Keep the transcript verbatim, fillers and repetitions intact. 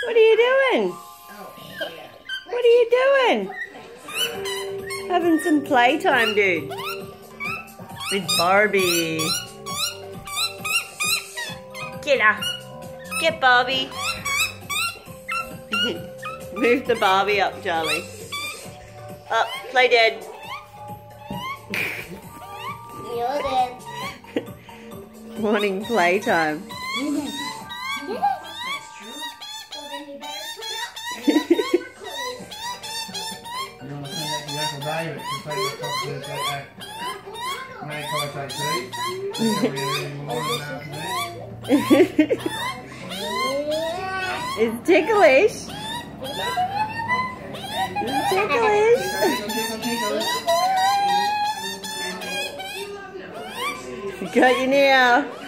What are you doing? What are you doing? Having some playtime, dude. With Barbie. Get her. Get Barbie. Move the Barbie up, Charlie. Up, play dead. You're dead. Wanting playtime. It's ticklish. It's ticklish. Got you now.